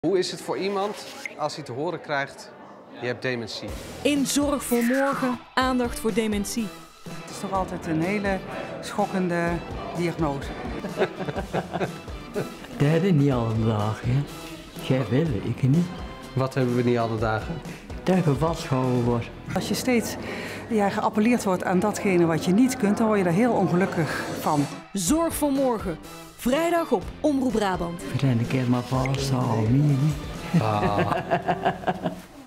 Hoe is het voor iemand als hij te horen krijgt, je hebt dementie? In Zorg voor Morgen aandacht voor dementie. Het is toch altijd een hele schokkende diagnose. Dat hebben niet alle dagen. Jij wil, ik niet. Wat hebben we niet alle dagen? Dat je vastgehouden wordt. Als je steeds geappelleerd wordt aan datgene wat je niet kunt, dan word je er heel ongelukkig van. Zorg voor Morgen. Vrijdag op Omroep Brabant. Ik een keer maar vasthouden, meer niet. Ah.